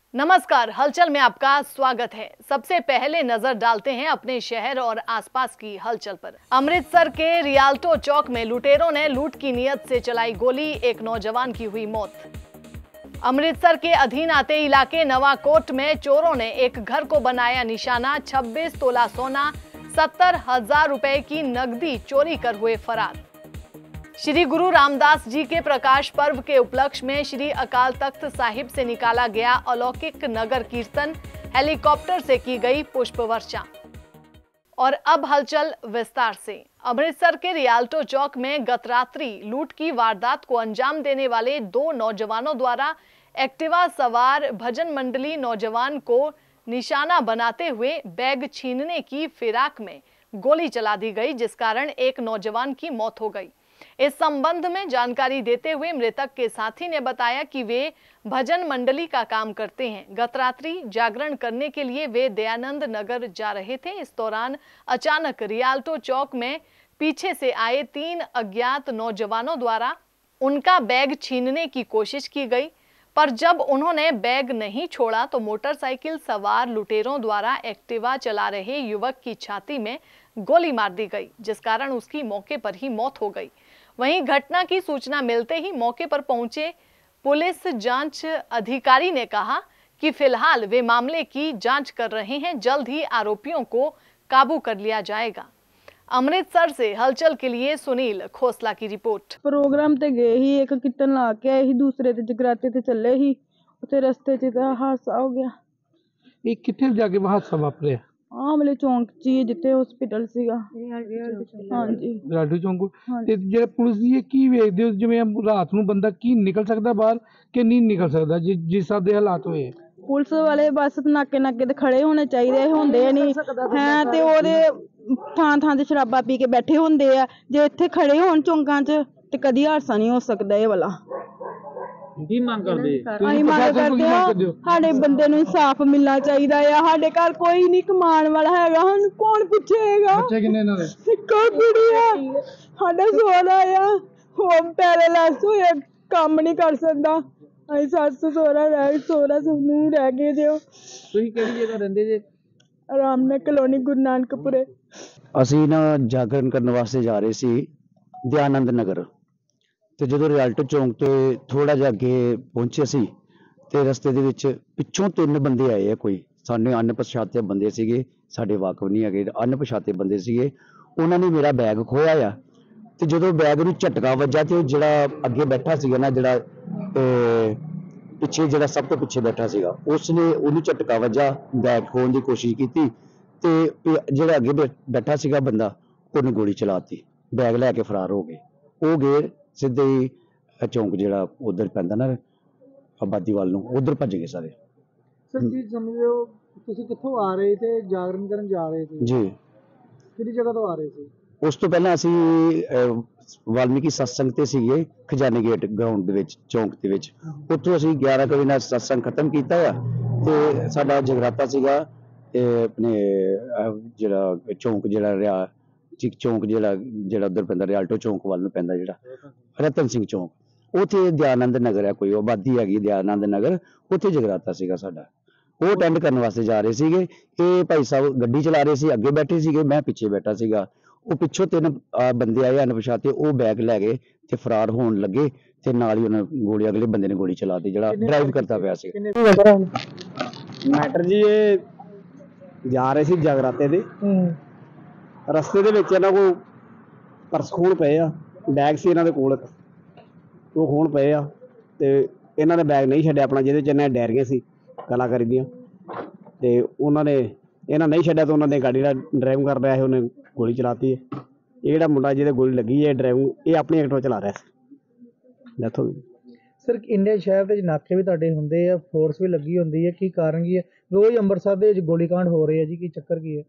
नमस्कार, हलचल में आपका स्वागत है। सबसे पहले नजर डालते हैं अपने शहर और आसपास की हलचल पर। अमृतसर के रियाल्टो चौक में लुटेरों ने लूट की नीयत से चलाई गोली, एक नौजवान की हुई मौत। अमृतसर के अधीन आते इलाके नवाकोट में चोरों ने एक घर को बनाया निशाना। 26 तोला सोना, 70,000 रुपए की नकदी चोरी कर हुए फरार। श्री गुरु रामदास जी के प्रकाश पर्व के उपलक्ष्य में श्री अकाल तख्त साहिब से निकाला गया अलौकिक नगर कीर्तन, हेलीकॉप्टर से की गई पुष्प वर्षा। और अब हलचल विस्तार से। अमृतसर के रियाल्टो चौक में गत रात्रि लूट की वारदात को अंजाम देने वाले 2 नौजवानों द्वारा एक्टिवा सवार भजन मंडली नौजवान को निशाना बनाते हुए बैग छीनने की फिराक में गोली चला दी गई, जिस कारण एक नौजवान की मौत हो गई। इस संबंध में जानकारी देते हुए मृतक के साथी ने बताया कि वे भजन मंडली का काम करते हैं। गत रात्रि जागरण करने के लिए वे दयानंद नगर जा रहे थे। इस दौरान अचानक रियाल्टो चौक में पीछे से आए 3 अज्ञात नौजवानों द्वारा उनका बैग छीनने की कोशिश की गई, पर जब उन्होंने बैग नहीं छोड़ा तो मोटरसाइकिल सवार लुटेरों द्वारा एक्टिवा चला रहे युवक की छाती में गोली मार दी गई, जिस कारण उसकी मौके पर ही मौत हो गई। वहीं घटना की सूचना मिलते ही मौके पर पहुंचे पुलिस जांच अधिकारी ने कहा कि फिलहाल वे मामले की जांच कर रहे हैं, जल्द ही आरोपियों को काबू कर लिया जाएगा। अमृतसर से हलचल के लिए सुनील खोसला की रिपोर्ट। प्रोग्राम ते गए ही एक कीर्तन ला के आए ही, दूसरे ते जगराते ते चले ही, उते रस्ते च हादसा हो गया। ये कितने जाके हादसा वापरिया? आमले चौंक ची जिथे हॉस्पिटल सीगा। हाँ जी, ਰਾਡੂ ਚੌਂਕ। ਤੇ ਜਿਹੜਾ ਪੁਲਿਸ ਦੀ ਇਹ ਕੀ ਵੇਖਦੇ ਹੋ, ਜਿਵੇਂ ਰਾਤ ਨੂੰ ਬੰਦਾ ਕੀ ਨਿਕਲ ਸਕਦਾ ਬਾਹਰ ਕਿ ਨਹੀਂ ਨਿਕਲ ਸਕਦਾ ਜਿਸ ਹਿਸਾਬ ਦੇ ਹਾਲਾਤ ਹੋਏ? पुलिस वाले बस नाके नाके ते खड़े होने चाहिए, होंदे नहीं है ते ओदे थां थां ते शराबा पी के बैठे होंदे आ। जे इत्थे खड़े होण चौंकां च ते कदी हादसा नहीं हो सकदा ये वाला। ਕੀ ਮੰਗ ਕਰਦੇ? ਅਸੀਂ ਮੰਗ ਕਰਦੇ ਹਾਂ ਸਾਡੇ ਬੰਦੇ ਨੂੰ ਇਨਸਾਫ ਮਿਲਣਾ ਚਾਹੀਦਾ ਆ। ਸਾਡੇ ਘਰ ਕੋਈ ਨਹੀਂ ਕਮਾਉਣ ਵਾਲਾ ਹੈਗਾ, ਸਾਨੂੰ ਕੌਣ ਪੁੱਛੇਗਾ? ਬੱਚੇ ਕਿੰਨੇ ਇਹਨਾਂ ਦੇ? ਇੱਕੋ ਕੁੜੀ ਆ, ਸਾਡਾ ਸੋਹਰਾ ਆ, ਉਹ ਪੈਰਾਲਾਈਜ਼ ਹੋਇਆ, ਕੰਮ ਨਹੀਂ ਕਰ ਸਕਦਾ। ਅਸੀਂ ਸੱਸ ਸੋਹਰਾ ਨੂੰ ਰਹਿ ਗਏ ਜੇ। ਤੁਸੀਂ ਕਿਹੜੀ ਜਗ੍ਹਾ ਰਹਿੰਦੇ ਜੇ? ਆਰਾਮਨਗਰ ਕਲੋਨੀ, ਗੁਰੂ ਨਾਨਕਪੁਰੇ। ਅਸੀਂ ਨਾ ਜਾਗਰਣ ਕਰਨ ਵਾਸਤੇ ਜਾ ਰਹੇ ਸੀ ਦयानंद ਨਗਰ, ਤੇ ਜਦੋਂ ਰਿਆਲਟੋ ਚੌਂਕ ਤੇ ਥੋੜਾ ਜਿਹਾ ਅੱਗੇ ਪਹੁੰਚੇ ਸੀ ਤੇ ਰਸਤੇ ਦੇ ਵਿੱਚ ਪਿੱਛੋਂ 3 ਬੰਦੇ ਆਏ ਆ। ਕੋਈ ਸਾਨੂੰ ਅਣਪਛਾਤੇ ਬੰਦੇ ਸੀਗੇ, ਸਾਡੇ ਵਾਕਫ ਨਹੀਂ ਹੈਗੇ, ਅਣਪਛਾਤੇ ਬੰਦੇ ਸੀਗੇ। ਉਹਨਾਂ ਨੇ ਮੇਰਾ ਬੈਗ ਖੋਇਆ ਆ ਤੇ ਜਦੋਂ ਬੈਗ ਨੂੰ ਝਟਕਾ ਵੱਜਾ ਤੇ ਉਹ ਜਿਹੜਾ ਅੱਗੇ ਬੈਠਾ ਸੀਗਾ ਨਾ, ਜਿਹੜਾ ਪਿੱਛੇ ਜਿਹੜਾ ਸਭ ਤੋਂ ਪਿੱਛੇ ਬੈਠਾ ਸੀਗਾ, ਉਸਨੇ ਉਹਨੂੰ ਝਟਕਾ ਵੱਜਾ, ਬੈਗ ਖੋਣ ਦੀ ਕੋਸ਼ਿਸ਼ ਕੀਤੀ ਤੇ ਜਿਹੜਾ ਅੱਗੇ ਬੈਠਾ ਸੀਗਾ ਬੰਦਾ, ਉਹਨੇ ਗੋਲੀ ਚਲਾਤੀ, ਬੈਗ ਲੈ ਕੇ ਫਰਾਰ ਹੋ ਗਏ। ਉਹ ਗਏ ਸਿੱਧੇ ਹੀ ਚੌਂਕ ਜਿਹੜਾ ਉਧਰ ਪੈਂਦਾ ਨਾ ਆਬਾਦੀ ਵੱਲ ਨੂੰ, ਉਧਰ ਭੱਜ ਗਏ ਸਾਰੇ। ਸਰ ਕੀ ਸਮਝਦੇ ਹੋ, ਤੁਸੀਂ ਕਿੱਥੋਂ ਆ ਰਹੇ ਤੇ ਜਾਗਰਣ ਕਰਨ ਜਾ ਰਹੇ ਸੀ ਜੀ? ਕਿਹੜੀ ਜਗ੍ਹਾ ਤੋਂ ਆ ਰਹੇ ਸੀ? ਉਸ ਤੋਂ ਪਹਿਲਾਂ ਅਸੀਂ ਵਾਲਮੀਕੀ ਸਤਸੰਗ ਤੇ ਸੀਗੇ, ਖਜ਼ਾਨੇ ਗੇਟ ਗਰਾਊਂਡ ਦੇ ਵਿੱਚ, ਚੌਂਕ ਦੇ ਵਿੱਚ। ਉੱਥੋਂ ਅਸੀਂ 11 ਵਜੇ ਨਾਲ ਸਤਸੰਗ ਖਤਮ ਕੀਤਾ ਆ ਤੇ ਸਾਡਾ ਜਗਰਾਤਾ ਸੀਗਾ ਆਪਣੇ ਜਿਹੜਾ ਚੌਂਕ ਜਿਹੜਾ ਰਿਹਾ ਚੌਂਕ ਜਿਹੜਾ ਉਧਰ ਪੈਂਦਾ ਰਿਆਲਟੋ ਚੌਂਕ ਵੱਲ ਨੂੰ ਪੈਂਦਾ, ਜਿਹੜਾ ਰਤਨ ਸਿੰਘ ਚੌਂਕ, ਉੱਥੇ दयानंद ਨਗਰ ਹੈ, ਕੋਈ ਆਬਾਦੀ ਹੈਗੀ दयानंद ਨਗਰ, ਉੱਥੇ ਜਗਰਾਤਾ ਸੀਗਾ ਸਾਡਾ। ਉਹ ਅਟੈਂਡ ਕਰਨ ਵਾਸਤੇ ਜਾ ਰਹੇ ਸੀਗੇ। ਇਹ ਭਾਈ ਸਾਹਿਬ ਗੱਡੀ ਚਲਾ ਰਹੇ ਸੀ, ਅੱਗੇ ਬੈਠੇ ਸੀਗੇ, ਮੈਂ ਪਿੱਛੇ ਬੈਠਾ ਸੀਗਾ। ਉਹ ਪਿੱਛੋਂ 3 ਬੰਦੇ ਆਏ ਅਣਪਛਾਤੇ, ਉਹ ਬੈਗ ਲੈ ਗਏ ਤੇ ਫਰਾਰ ਹੋਣ ਲੱਗੇ ਤੇ ਨਾਲ ਹੀ ਉਹਨਾਂ ਗੋਲੀ, ਅਗਲੇ ਬੰਦੇ ਨੇ ਗੋਲੀ ਚਲਾਤੀ ਜਿਹੜਾ ਡਰਾਈਵ ਕਰਦਾ ਪਿਆ ਸੀ। ਮੈਟਰ ਜੀ ਇਹ ਜਾ ਰਹੇ ਸੀ ਜਗਰਾਤੇ ਦੇ, ਰਸਤੇ ਦੇ ਵਿੱਚ ਇਹਨਾਂ ਕੋਲ ਪਰਸ ਖੋਣ ਪਏ ਆ, ਬੈਗ ਸੀ ਇਹਨਾਂ ਦੇ ਕੋਲ, ਉਹ ਖੋਣ ਪਏ ਆ ਤੇ ਇਹਨਾਂ ਨੇ ਬੈਗ ਨਹੀਂ ਛੱਡਿਆ ਆਪਣਾ, ਜਿਹਦੇ ਚ ਇਹਨਾਂ ਡੈਰੀਆਂ ਸੀ ਕਲਾਕਾਰੀ ਦੀਆਂ, ਤੇ ਇਹਨਾਂ ਨਹੀਂ ਛੱਡਿਆ ਤਾਂ ਉਹਨਾਂ ਨੇ ਗਾੜੀ ਦਾ ਡਰਾਈਵ ਕਰ ਰਿਹਾ ਸੀ, ਉਹਨੇ ਗੋਲੀ ਚਲਾਤੀ ਹੈ। ਇਹ ਜਿਹੜਾ ਮੁੰਡਾ ਜਿਹਦੇ ਗੋਲੀ ਲੱਗੀ ਹੈ ਡਰਾਈਵਿੰਗ, ਇਹ ਆਪਣੀ ਐਕਟਿਵਾ ਚਲਾ ਰਿਹਾ ਸੀ, ਡੈਥ ਹੋ ਗਈ। ਸਰ ਇੰਡੀਆ ਸ਼ਹਿਰ ਦੇ ਨਾਕੇ ਵੀ ਤੁਹਾਡੇ ਹੁੰਦੇ ਆ, ਫੋਰਸ ਵੀ ਲੱਗੀ ਹੁੰਦੀ ਹੈ, ਕੀ ਕਾਰਨ ਕੀ ਹੈ? ਰੋਜ਼ ਅੰਮ੍ਰਿਤਸਰ ਦੇ ਵਿੱਚ ਗੋਲੀकांड ਹੋ ਰਹੇ ਆ ਜੀ, ਕੀ ਚੱਕਰ ਕੀ ਹੈ?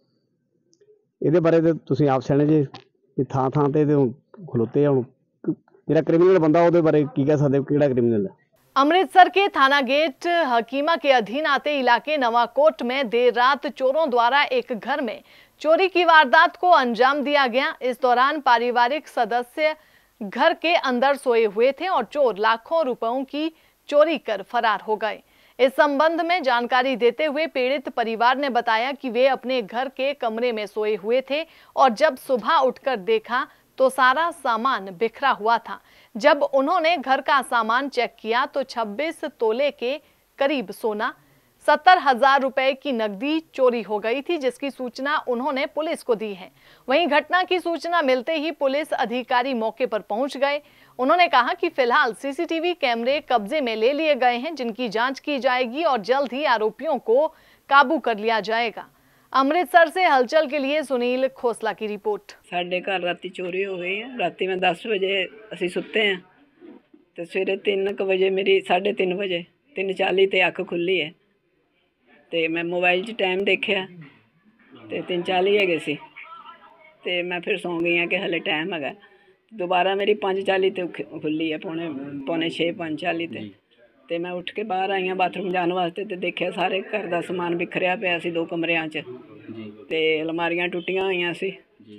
ਇਹਦੇ ਬਾਰੇ ਤੇ ਤੁਸੀਂ ਆਪ ਸਿਆਣੇ ਜੇ, ਥਾਂ ਥਾਂ ਤੇ ਖਲੋਤੇ ਆ। ਹੁਣ ਜਿਹੜਾ ਕ੍ਰਿਮੀਨਲ ਬੰਦਾ ਉਹਦੇ ਬਾਰੇ ਕੀ ਕਹਿ ਸਕਦੇ, ਕਿਹੜਾ ਕ੍ਰਿਮੀਨਲ ਹੈ? अमृतसर के थाना गेट हकीमा के अधीन आते इलाके नवाकोट में देर रात चोरों द्वारा एक घर में चोरी की वारदात को अंजाम दिया गया। इस दौरान पारिवारिक सदस्य घर के अंदर सोए हुए थे और चोर लाखों रुपयों की चोरी कर फरार हो गए। इस संबंध में जानकारी देते हुए पीड़ित परिवार ने बताया कि वे अपने घर के कमरे में सोए हुए थे और जब सुबह उठकर देखा तो सारा सामान बिखरा हुआ था। जब उन्होंने घर का सामान चेक किया तो 26 तोले के करीब सोना, 70,000 रुपए की नकदी चोरी हो गई थी, जिसकी सूचना उन्होंने पुलिस को दी है। वहीं घटना की सूचना मिलते ही पुलिस अधिकारी मौके पर पहुंच गए। उन्होंने कहा कि फिलहाल सीसीटीवी कैमरे कब्जे में ले लिए गए हैं, जिनकी जांच की जाएगी और जल्द ही आरोपियों को काबू कर लिया जाएगा। अमृतसर से हलचल के लिए सुनील खोसला की रिपोर्ट। साढ़े घर राती चोरी हो गई है। राती में 10 बजे असी सुते हैं तो सवेरे 3 बजे मेरी 3:30 बजे 3:40 ते अख खुली है तो मैं मोबाइल 'च टाइम देखा तो 3:40 है सी तो मैं फिर सौ गई हाँ कि हले टाइम है। दोबारा मेरी 5:40 ते खुली है, पौने 6 5:40 ते मैं उठ के बाहर आई हाँ बाथरूम जाने वास्ते तो देखा सारे घर का समान बिखरिया पिया सी 2 कमरियां च ते अलमारियां टुटियां हुई सी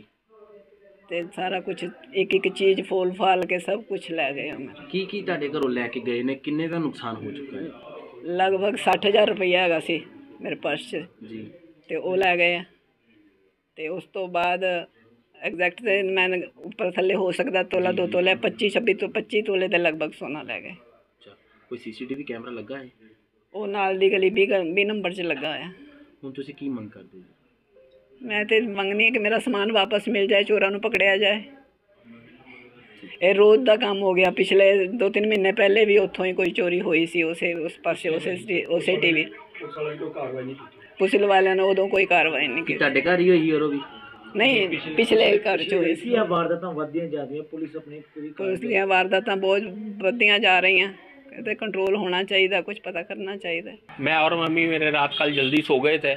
ते सारा कुछ एक चीज़ फोल फाल के सब कुछ लै गए। की तुहाडे घरों लैके गए ने? किन्ने दा नुकसान हो चुका है? लगभग 60,000 रुपया हैगा सी मेरे पर्स च ते वो लै गए ते उस तो बाद एग्जैक्ट ते मैं ऊपर थल्ले हो सकता तोला 2 तोले 25 तोले के लगभग सोना लै गए। कोई सीसीटीवी कैमरा लगा है? वो नाल दी गली 20 नंबर च लगा है। हुण तुसीं की मंग करदे हो? मैं तो मंगनी है कि मेरा समान वापस मिल जाए, चोरों को पकड़िया जाए। ये रोज़ का काम हो गया। पिछले 2-3 महीने पहले भी उत्थों ही कोई चोरी हुई सी उस पासे उसे टीवी पुलिस वाले ने उदों कोई कार्रवाई नहीं की। तुहाडे घर ही होई और भी नहीं पिछले घर च हुई सी। वारदातां वधदियां जा रही पुलिस अपनी पुलिस दी वारदातां बहुत वधदियां जा रही हैं। कहते कंट्रोल होना चाहिए, कुछ पता करना चाहिए। मैं और मम्मी मेरे रात कल जल्दी सो गए थे।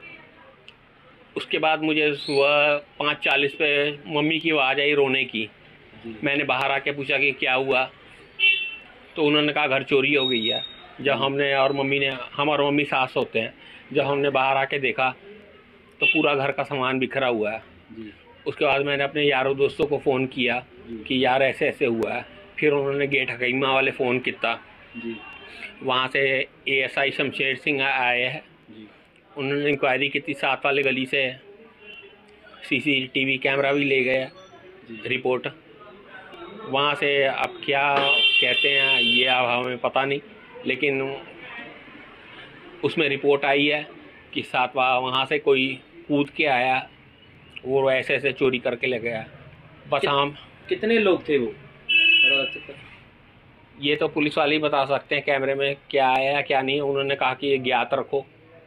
उसके बाद मुझे सुबह 5:40 पे मम्मी की आवाज़ आई रोने की। मैंने बाहर आके पूछा कि क्या हुआ, तो उन्होंने कहा घर चोरी हो गई है। जब हम और मम्मी सास होते हैं, जब हमने बाहर आके देखा तो पूरा घर का सामान बिखरा हुआ है। उसके बाद मैंने अपने यारों दोस्तों को फ़ोन किया कि यार ऐसे ऐसे हुआ है। फिर उन्होंने गेट हकीमा वाले फ़ोन किया। वहाँ से ASI शमशेर सिंह आए हैं। उन्होंने इंक्वायरी की थी 7 वाले गली से। CCTV कैमरा भी ले गए रिपोर्ट। वहाँ से अब क्या कहते हैं ये अब हमें पता नहीं, लेकिन उसमें रिपोर्ट आई है कि 7 वहाँ से कोई कूद के आया, वो ऐसे ऐसे चोरी करके ले गया। बस हम कितने लोग थे वो? ये तो पुलिस वाले ही बता सकते हैं कैमरे में क्या आया क्या नहीं। उन्होंने कहा कि ये ज्ञात रखो।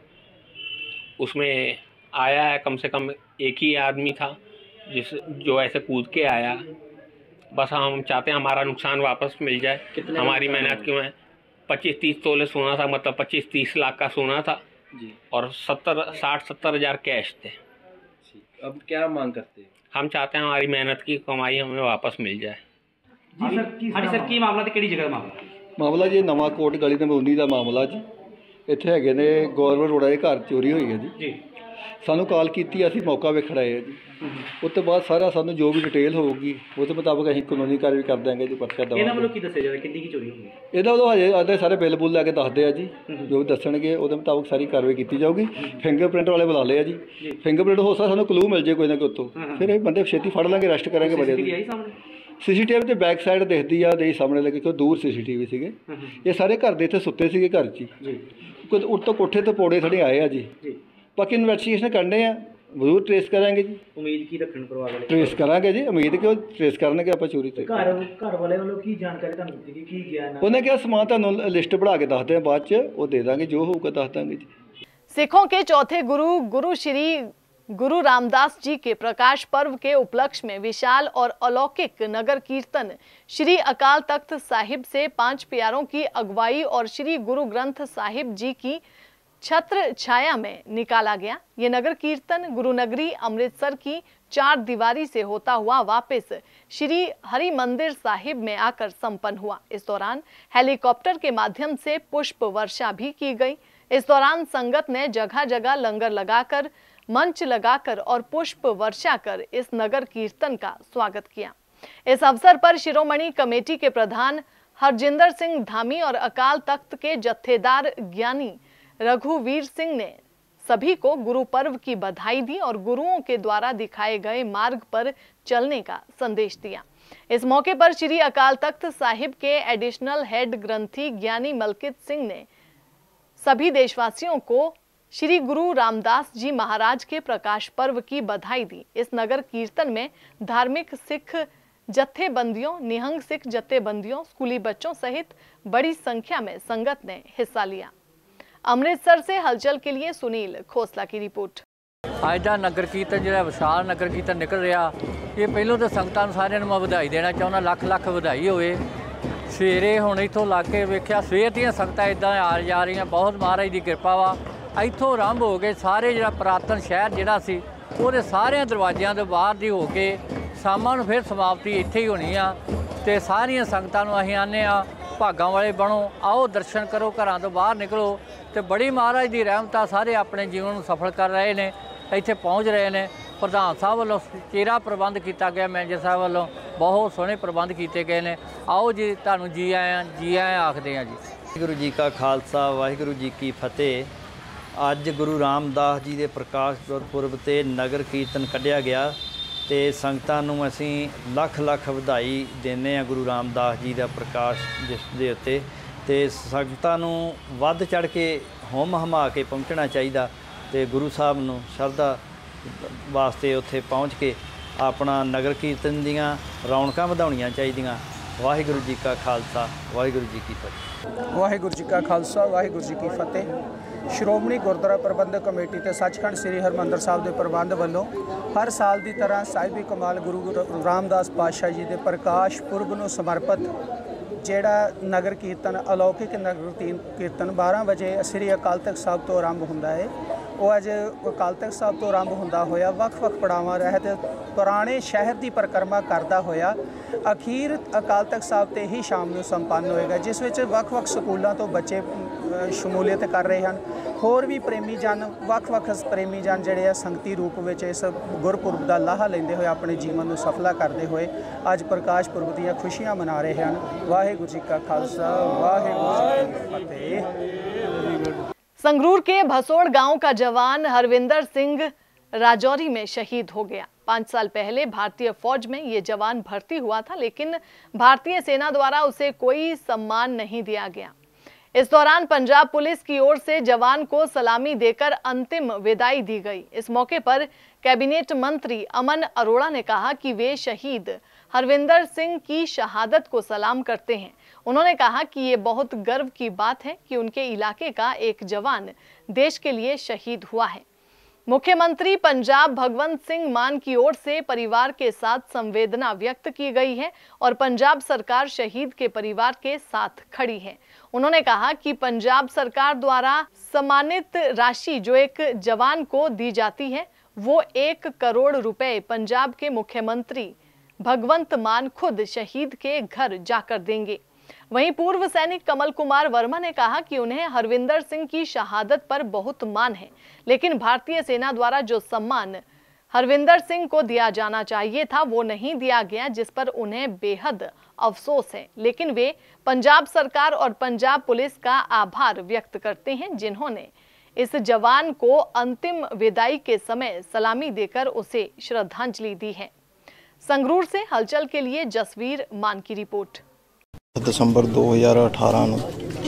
उसमें आया है कम से कम एक ही आदमी था जो ऐसे कूद के आया। बस हम चाहते हैं हमारा नुकसान वापस मिल जाए। हमारी मेहनत क्यों है। 25-30 तोले सोना था, मतलब 25-30 लाख का सोना था और 60-70 हज़ार कैश थे। अब क्या मांग करते हैं? हम चाहते हैं हमारी मेहनत की कमाई हमें वापस मिल जाए। जी सर की मामला ते किहड़ी जगह मामला जी नवा कोट गली नंबर 19 का मामला जी। ਇੱਥੇ ਹੈਗੇ ਨੇ ਗੌਰਮੈਂਟ ਰੋਡ ਦੇ ਘਰ ਚੋਰੀ ਹੋਈ ਹੈ ਜੀ। ਸਾਨੂੰ ਕਾਲ ਕੀਤੀ, ਅਸੀਂ ਮੌਕਾ ਵੇਖਣ ਆਏ ਹਾਂ ਜੀ। ਉਸ ਤੋਂ ਬਾਅਦ ਸਾਰਾ ਸਾਨੂੰ ਜੋ ਵੀ ਡਿਟੇਲ ਹੋਊਗੀ ਉਹਦੇ ਮੁਤਾਬਕ ਅਸੀਂ ਕਾਨੂੰਨੀ ਕਾਰਵਾਈ ਕਰ ਦਾਂਗੇ ਜੀ। ਪਰਚਾ ਦਵਾਂਗੇ। ਇਹਨਾਂ ਵੱਲੋਂ ਕੀ ਦੱਸਿਆ ਜਾਂਦਾ ਕਿੰਨੀ ਕੀ ਚੋਰੀ ਹੋਈ? ਇਹਦਾ ਉਹ ਹਜੇ ਆਦੇ ਸਾਰੇ ਬਿੱਲ ਬੁੱਲ ਲੈ ਕੇ ਦੱਸਦੇ ਆ ਜੀ। ਜੋ ਵੀ ਦੱਸਣਗੇ ਉਹਦੇ ਮੁਤਾਬਕ ਸਾਰੀ ਕਾਰਵਾਈ ਕੀਤੀ ਜਾਊਗੀ। ਫਿੰਗਰਪ੍ਰਿੰਟ ਵਾਲੇ ਬੁਲਾ ਲਏ ਆ ਜੀ। ਫਿੰਗਰਪ੍ਰਿੰਟ ਹੋ ਸਕਦਾ ਸਾਨੂੰ ਕਲੂ ਮਿਲ ਜੇ ਕੋਈ ਨਾ ਕੋਈ ਉੱਥੋਂ, ਫਿਰ ਇਹ ਬੰਦੇ ਛੇਤੀ ਫੜ ਲਾਂਗੇ, ਅਰੈਸਟ ਕਰਾਂਗੇ ਬੰਦੇ ਨੂੰ। CCTV ਤੇ ਬੈਕ ਸਾਈਡ ਦਿਖਦੀ ਆ ਦੇ ਸਾਹਮਣੇ ਲੱਗੇ ਕਿਉਂ ਦੂਰ CCTV ਸੀਗੇ। ਇਹ ਸਾਰੇ ਘਰ ਦੇ ਇੱਥੇ ਸੁੱਤੇ ਸੀਗੇ ਘਰ 'ਚ ਹੀ। ਕੁਝ ਉੱਤੋਂ ਕੋਠੇ ਤੋਂ ਪੌੜੇ ਥੜੇ ਆਏ ਆ ਜੀ। ਬਾਕੀ ਇਨਵੈਸਟੀਗੇਸ਼ਨ ਕਰਨੇ ਆ, ਜ਼ਰੂਰ ਟ੍ਰੇਸ ਕਰਾਂਗੇ ਜੀ। ਉਮੀਦ ਕੀ ਰੱਖਣ ਪਰਿਵਾਰ ਵਾਲੇ? ਟ੍ਰੇਸ ਕਰਾਂਗੇ ਜੀ, ਉਮੀਦ ਕਿ ਉਹ ਟ੍ਰੇਸ ਕਰਨਗੇ ਆਪਾਂ ਚੋਰੀ ਤੇ। ਘਰ ਵਾਲੇ ਵੱਲੋਂ ਕੀ ਜਾਣਕਾਰੀ ਤੁਹਾਨੂੰ ਦਿੱਤੀ ਗਈ, ਕੀ ਗਿਆ? ਉਹਨੇ ਕਿਹਾ ਸਮਾਨ ਤੁਹਾਨੂੰ ਲਿਸਟ ਬਣਾ ਕੇ ਦੱਸਦੇ ਆ, ਬਾਅਦ 'ਚ ਉਹ ਦੇ ਦਾਂਗੇ, ਜੋ ਹੋਊਗਾ ਦੱਸ ਦਾਂਗੇ ਜੀ। सिखों के चौथे गुरु श्री गुरु रामदास जी के प्रकाश पर्व के उपलक्ष्य में विशाल और अलौकिक नगर कीर्तन श्री अकाल तख्त साहिब से 5 प्यारों की अगुवाई और श्री गुरु ग्रंथ साहिब जी की छत्र छाया में निकाला गया। ये नगर कीर्तन गुरु नगरी अमृतसर की 4 दीवारी से होता हुआ वापस श्री हरि मंदिर साहिब में आकर संपन्न हुआ। इस दौरान हेलीकॉप्टर के माध्यम से पुष्प वर्षा भी की गई। इस दौरान संगत ने जगह जगह लंगर लगाकर, मंच लगाकर और पुष्प वर्षा कर इस नगर कीर्तन का स्वागत किया। इस अवसर पर शिरोमणि कमेटी के प्रधान हरजिंदर सिंह धामी और अकाल तख्त के जत्थेदार ज्ञानी रघुवीर सिंह ने सभी को गुरु पर्व की बधाई दी और गुरुओं के द्वारा दिखाए गए मार्ग पर चलने का संदेश दिया। इस मौके पर श्री अकाल तख्त साहिब के एडिशनल हेड ग्रंथी ज्ञानी मलकित सिंह ने सभी देशवासियों को श्री गुरु रामदास जी महाराज के प्रकाश पर्व की बधाई दी। इस नगर कीर्तन में धार्मिक सिख जत्थेबंदियों, निहंग सिख जत्थेबंदियों, स्कूली बच्चों सहित बड़ी संख्या में संगत ने हिस्सा लिया। अमृतसर से हलचल के लिए सुनील खोसला की रिपोर्ट। ਅੱਜ ਦਾ ਨਗਰ ਕੀਰਤਨ ਜਿਹੜਾ ਵਿਸ਼ਾਲ ਨਗਰ ਕੀਰਤਨ ਨਿਕਲ ਰਿਹਾ, ਇਹ ਪਹਿਲੋਂ ਤਾਂ ਸੰਗਤਾਂ ਨੂੰ ਸਾਰਿਆਂ ਨੂੰ ਮੈਂ ਵਧਾਈ ਦੇਣਾ ਚਾਹੁੰਦਾ। ਲੱਖ ਲੱਖ ਵਧਾਈ ਹੋਵੇ। ਸਵੇਰੇ ਹੁਣ ਇੱਥੋਂ ਲਾ ਕੇ ਵੇਖਿਆ, ਸਵੇਰ ਦੀਆਂ ਸੰਗਤਾਂ ਇੱਦਾਂ ਆ ਜਾ ਰਹੀਆਂ। ਬਹੁਤ ਮਹਾਰਾਜ ਦੀ ਕਿਰਪਾ ਵਾ। ਇੱਥੋਂ ਆਰੰਭ ਹੋ ਕੇ ਸਾਰੇ ਜਿਹੜਾ ਪੁਰਾਤਨ ਸ਼ਹਿਰ ਜਿਹੜਾ ਸੀ ਉਹਦੇ ਸਾਰਿਆਂ ਦਰਵਾਜ਼ਿਆਂ ਦੇ ਬਾਹਰ ਦੀ ਹੋ ਕੇ ਸ਼ਾਮਾਂ ਨੂੰ ਫਿਰ ਸਮਾਪਤੀ ਇੱਥੇ ਹੀ ਹੋਣੀ ਆ। ਤੇ ਸਾਰੀਆਂ ਸੰਗਤਾਂ ਨੂੰ ਅਸੀਂ ਆਨੇ ਆ, ਭਾਗਾਂ ਵਾਲੇ ਬਣੋ, ਆਓ ਦਰਸ਼ਨ ਕਰੋ, ਘਰਾਂ ਤੋਂ ਬਾਹਰ ਨਿਕਲੋ। ਤੇ ਬੜੀ ਮਹਾਰਾਜ ਦੀ ਰਹਿਮਤ ਆ, ਸਾਰੇ ਆਪਣੇ ਜੀਵਨ ਨੂੰ ਸਫਲ ਕਰ ਰਹੇ ਨੇ, ਇੱਥੇ ਪਹੁੰਚ ਰਹੇ ਨੇ। ਪ੍ਰਧਾਨ ਸਾਹਿਬ ਵੱਲੋਂ ਚੇਰਾ ਪ੍ਰਬੰਧ ਕੀਤਾ ਗਿਆ, ਮੈਨੇਜਰ ਸਾਹਿਬ ਵੱਲੋਂ ਬਹੁਤ ਸੋਹਣੇ ਪ੍ਰਬੰਧ ਕੀਤੇ ਗਏ ਨੇ। ਆਓ ਜੀ, ਤੁਹਾਨੂੰ ਜੀ ਆਇਆਂ ਆਖਦੇ ਆ ਜੀ। ਵਾਹਿਗੁਰੂ ਜੀ ਕਾ ਖਾਲਸਾ, ਵਾਹਿਗੁਰੂ ਜੀ ਕੀ ਫਤਿਹ। ਅੱਜ ਗੁਰੂ ਰਾਮਦਾਸ ਜੀ ਦੇ ਪ੍ਰਕਾਸ਼ ਪੁਰਬ ਤੇ ਨਗਰ ਕੀਰਤਨ ਕੱਢਿਆ ਗਿਆ ਤੇ ਸੰਗਤਾਂ ਨੂੰ ਅਸੀਂ ਲੱਖ ਲੱਖ ਵਧਾਈ ਦਿੰਦੇ ਆ ਗੁਰੂ ਰਾਮਦਾਸ ਜੀ ਦਾ ਪ੍ਰਕਾਸ਼ ਦਿਵਸ ਦੇ ਉੱਤੇ। ਤੇ ਸੰਗਤਾਂ ਨੂੰ ਵੱਧ ਚੜ੍ਹ ਕੇ ਹੁੰਮ ਹਮਾ ਕੇ ਪਹੁੰਚਣਾ ਚਾਹੀਦਾ ਤੇ ਗੁਰੂ ਸਾਹਿਬ ਨੂੰ ਸ਼ਰਧਾ ਵਾਸਤੇ ਉੱਥੇ ਪਹੁੰਚ ਕੇ ਆਪਣਾ ਨਗਰ ਕੀਰਤਨ ਦੀਆਂ ਰੌਣਕਾਂ ਵਧਾਉਣੀਆਂ ਚਾਹੀਦੀਆਂ। ਵਾਹਿਗੁਰੂ ਜੀ ਕਾ ਖਾਲਸਾ, ਵਾਹਿਗੁਰੂ ਜੀ ਕੀ ਫਤਿਹ। ਵਾਹਿਗੁਰੂ ਜੀ ਕਾ ਖਾਲਸਾ, ਵਾਹਿਗੁਰੂ ਜੀ ਕੀ ਫਤਿਹ। ਸ਼੍ਰੋਮਣੀ ਗੁਰਦੁਆਰਾ ਪ੍ਰਬੰਧਕ ਕਮੇਟੀ ਤੇ ਸੱਚਖੰਡ ਸ੍ਰੀ ਹਰਿਮੰਦਰ ਸਾਹਿਬ ਦੇ ਪ੍ਰਬੰਧ ਵੱਲੋਂ ਹਰ ਸਾਲ ਦੀ ਤਰ੍ਹਾਂ ਸਾਹਿਬੀ ਕਮਾਲ ਗੁਰੂ ਰਾਮਦਾਸ ਪਾਤਸ਼ਾਹ ਜੀ ਦੇ ਪ੍ਰਕਾਸ਼ ਪੁਰਬ ਨੂੰ ਸਮਰਪਿਤ ਜਿਹੜਾ ਨਗਰ ਕੀਰਤਨ, ਅਲੌਕਿਕ ਨਗਰ ਕੀਰਤਨ 12 ਵਜੇ ਸ੍ਰੀ ਅਕਾਲ ਤਖਤ ਸਾਹਿਬ ਤੋਂ ਆਰੰਭ ਹੁੰਦਾ ਹੈ। ਉਹ ਅੱਜ ਅਕਾਲ ਤਖਤ ਸਾਹਿਬ ਤੋਂ ਆਰੰਭ ਹੁੰਦਾ ਹੋਇਆ ਵੱਖ-ਵੱਖ ਪੜਾਵਾਂ ਰਹਿਤ ਪੁਰਾਣੇ ਸ਼ਹਿਰ ਦੀ ਪਰਿਕਰਮਾ ਕਰਦਾ ਹੋਇਆ ਅਖੀਰ ਅਕਾਲ ਤਖਤ ਸਾਹਿਬ ਤੇ ਹੀ ਸ਼ਾਮ ਨੂੰ ਸੰਪੰਨ ਹੋਏਗਾ, ਜਿਸ ਵਿੱਚ ਵੱਖ-ਵੱਖ ਸਕੂਲਾਂ ਤੋਂ ਬੱਚੇ ਸ਼ਮੂਲੀਅਤ ਕਰ ਰਹੇ ਹਨ। ਹੋਰ ਵੀ ਪ੍ਰੇਮੀ ਜਨ, ਵੱਖ-ਵੱਖ ਪ੍ਰੇਮੀ ਜਨ ਜਿਹੜੇ ਆ ਸੰਗਤੀ ਰੂਪ ਵਿੱਚ ਇਸ ਗੁਰਪੁਰਬ ਦਾ ਲਾਹਾ ਲੈਂਦੇ ਹੋਏ ਆਪਣੇ ਜੀਵਨ ਨੂੰ ਸਫਲਾ ਕਰਦੇ ਹੋਏ ਅੱਜ ਪ੍ਰਕਾਸ਼ ਪੁਰਬ ਦੀਆਂ ਖੁਸ਼ੀਆਂ ਮਨਾ ਰਹੇ ਹਨ। ਵਾਹਿਗੁਰੂ ਜੀ ਕਾ ਖਾਲਸਾ, ਵਾਹਿਗੁਰੂ ਜੀ ਕੀ ਫਤਿਹ। संगरूर के भसोड़ गांव का जवान हरविंदर सिंह राजौरी में शहीद हो गया। 5 साल पहले भारतीय फौज में ये जवान भर्ती हुआ था, लेकिन भारतीय सेना द्वारा उसे कोई सम्मान नहीं दिया गया। इस दौरान पंजाब पुलिस की ओर से जवान को सलामी देकर अंतिम विदाई दी गई। इस मौके पर कैबिनेट मंत्री अमन अरोड़ा ने कहा कि वे शहीद हरविंदर सिंह की शहादत को सलाम करते हैं। उन्होंने कहा कि ये बहुत गर्व की बात है कि उनके इलाके का एक जवान देश के लिए शहीद हुआ है। मुख्यमंत्री पंजाब भगवंत सिंह मान की ओर से परिवार के साथ संवेदना व्यक्त की गई है और पंजाब सरकार शहीद के परिवार के साथ खड़ी है। उन्होंने कहा कि पंजाब सरकार द्वारा सम्मानित राशि जो एक जवान को दी जाती है वो 1 करोड़ रुपए पंजाब के मुख्यमंत्री भगवंत मान खुद शहीद के घर जाकर देंगे। वहीं पूर्व सैनिक कमल कुमार वर्मा ने कहा कि उन्हें हरविंदर सिंह की शहादत पर बहुत मान है, लेकिन भारतीय सेना द्वारा जो सम्मान हरविंदर सिंह को दिया जाना चाहिए था वो नहीं दिया गया, जिस पर उन्हें बेहद अफसोस है। लेकिन वे पंजाब सरकार और पंजाब पुलिस का आभार व्यक्त करते हैं, जिन्होंने इस जवान को अंतिम विदाई के समय सलामी देकर उसे श्रद्धांजलि दी है। संगरूर से हलचल के लिए जसवीर मान की रिपोर्ट। दिसंबर 2018 ਨੂੰ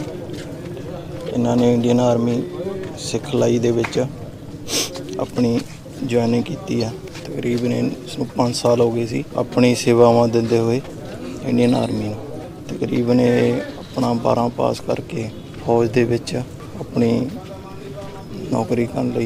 ਇਹਨਾਂ ਨੇ ਇੰਡੀਅਨ ਆਰਮੀ ਸਿਖਲਾਈ ਦੇ ਵਿੱਚ ਆਪਣੀ ਜੁਆਇਨਿੰਗ ਕੀਤੀ ਆ। ਤਕਰੀਬਨ ਇਸ ਨੂੰ 5 ਸਾਲ ਹੋ ਗਏ ਸੀ ਆਪਣੀ ਸੇਵਾਵਾਂ ਦਿੰਦੇ ਹੋਏ ਇੰਡੀਅਨ ਆਰਮੀ ਨੂੰ। ਤਕਰੀਬਨ ਇਹ ਆਪਣਾ 12 ਪਾਸ ਕਰਕੇ ਫੌਜ ਦੇ ਵਿੱਚ ਆਪਣੀ ਨੌਕਰੀ ਕਰਨ ਲਈ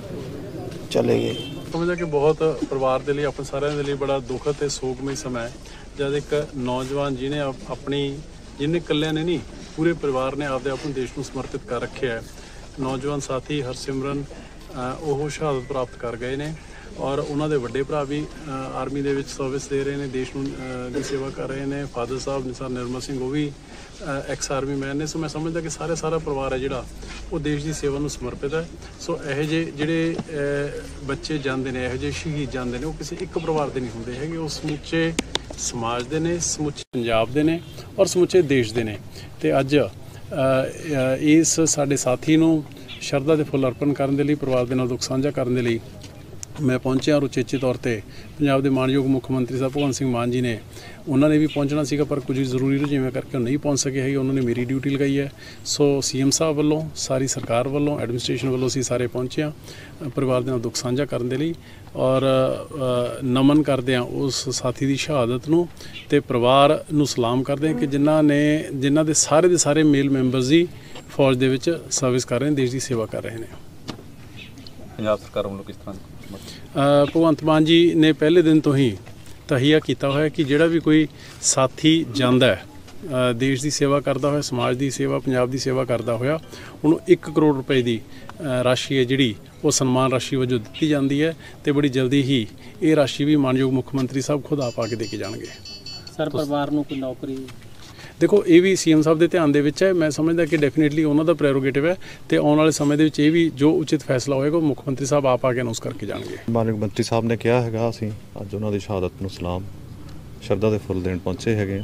ਚਲੇ ਗਏ। ਸਮਝਦਾ ਕਿ ਬਹੁਤ ਪਰਿਵਾਰ ਦੇ ਲਈ, ਆਪਣੇ ਸਾਰਿਆਂ ਦੇ ਲਈ ਬੜਾ ਦੁਖਦ ਤੇ ਸੋਗਮਈ ਸਮਾਂ ਹੈ ਜਦ ਇੱਕ ਨੌਜਵਾਨ ਜਿਹਨੇ ਜਿਹਨੇ ਇਕੱਲਿਆਂ ਨੇ ਨਹੀਂ ਪੂਰੇ ਪਰਿਵਾਰ ਨੇ ਆਪਦੇ ਆਪ ਨੂੰ ਦੇਸ਼ ਨੂੰ ਸਮਰਪਿਤ ਕਰ ਰੱਖਿਆ ਹੈ। ਨੌਜਵਾਨ ਸਾਥੀ ਹਰਸਿਮਰਨ ਉਹ ਸ਼ਹਾਦਤ ਪ੍ਰਾਪਤ ਕਰ ਗਏ ਨੇ ਔਰ ਉਹਨਾਂ ਦੇ ਵੱਡੇ ਭਰਾ ਵੀ ਆਰਮੀ ਦੇ ਵਿੱਚ ਸਰਵਿਸ ਦੇ ਰਹੇ ਨੇ, ਦੇਸ਼ ਨੂੰ ਦੀ ਸੇਵਾ ਕਰ ਰਹੇ ਨੇ। ਫਾਦਰ ਸਾਹਿਬ ਨਿਸਾਰ ਨਿਰਮਲ ਸਿੰਘ ਉਹ ਵੀ ਐਕਸ ਆਰਮੀ ਮੈਨ ਨੇ। ਸੋ ਮੈਂ ਸਮਝਦਾ ਕਿ ਸਾਰਾ ਪਰਿਵਾਰ ਹੈ ਜਿਹੜਾ ਉਹ ਦੇਸ਼ ਦੀ ਸੇਵਾ ਨੂੰ ਸਮਰਪਿਤ ਹੈ। ਸੋ ਇਹੋ ਜਿਹੇ ਜਿਹੜੇ ਬੱਚੇ ਜਾਂਦੇ ਨੇ, ਇਹੋ ਜਿਹੇ ਸ਼ਹੀਦ ਜਾਂਦੇ ਨੇ, ਉਹ ਕਿਸੇ ਇੱਕ ਪਰਿਵਾਰ ਦੇ ਨਹੀਂ ਹੁੰਦੇ ਹੈਗੇ, ਉਹ ਸਮੁੱਚੇ ਸਮਾਜ ਦੇ ਨੇ, ਸਮੁੱਚੇ ਪੰਜਾਬ ਦੇ ਨੇ ਔਰ ਸਮੁੱਚੇ ਦੇਸ਼ ਦੇ ਨੇ। ਤੇ ਅੱਜ ਇਸ ਸਾਡੇ ਸਾਥੀ ਨੂੰ ਸ਼ਰਧਾ ਦੇ ਫੁੱਲ ਅਰਪਣ ਕਰਨ ਦੇ ਲਈ, ਪਰਿਵਾਰ ਦੇ ਨਾਲ ਦੁੱਖ ਸਾਂਝਾ ਕਰਨ ਦੇ ਲਈ मैं पहुंचा। और उचेचे तौर पर पंजाब के मानयोग मुख्य मंत्री साहब भगवंत सिंह मान जी ने उन्होंने भी पहुंचना सीगा, पर कुछ जरूरी रुझेवें करके नहीं पहुंच सके है। उन्होंने मेरी ड्यूटी लगाई है। सो CM साहब वालों, सारी सरकार वालों, एडमिनिस्ट्रेशन वालों असीं सारे पहुंचे हाँ परिवार दे नाल दुख साझा करन दे लई और नमन करदे हां उस साथी की शहादत नूं ते परिवार नूं सलाम करदे हां कि जिन्हां दे सारे मेल मैंबर्स ही फौज दे विच सर्विस कर रहे हैं, देश की सेवा कर रहे हैं। पंजाब सरकार वालों किस तरह भगवंत मान जी ने पहले दिन तो ही तहिया किया है कि जिहड़ा भी कोई साथी जांदा है देश की सेवा करता होया, समाज की सेवा, पंजाब की सेवा करता होया, उन्होंने 1 करोड़ रुपए की राशि है जिहड़ी वो सन्मान राशि वजों दी जाती है। तो बड़ी जल्दी ही ये राशि भी मानयोग मुख्यमंत्री साहब खुद आप आके दे के जाएंगे। सर परिवार नूं कोई नौकरी देखो ये भी CM साहब के ध्यान दे विच है। मैं समझदा कि डेफिनेटली उन्हों का प्रेरोगेटिव है तो आने वाले समय ये भी जो उचित फैसला होएगा मुख्यमंत्री साहब आप आके अनाउंस करके जाएंगे। मानयोग मंत्री साहब ने कहा है असीं अज उन्हों की शहादत नूं सलाम शरधा के फुल देण पहुंचे है।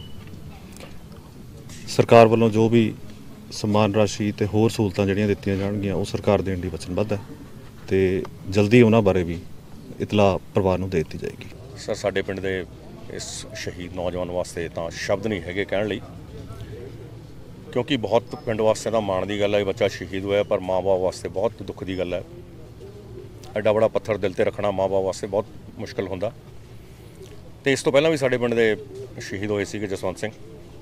सरकार वालों जो भी सम्मान राशि ते होर सहूलतां जिहड़ियां दित्तियां जाणगीਆਂ ਉਹ सरकार देण लई वचनबद्ध है ते जल्दी उन्हां बारे भी इतला परिवार नूं दे दित्ती जाएगी। सर साडे पिंड दे इस शहीद नौजवान वास्ते तां शब्द नहीं हैगे कहण लई, क्योंकि बहुत पिंड वास्ते तां माण दी गल है बच्चा शहीद होया, पर माँ बाप वास्ते बहुत दुख की गल है। एडा बड़ा पत्थर दिल ते रखना माँ बाप वास्ते बहुत मुश्किल हुंदा। ते इस तो पहलां भी साडे पिंड दे शहीद होए सीगे जसवंत सिंह,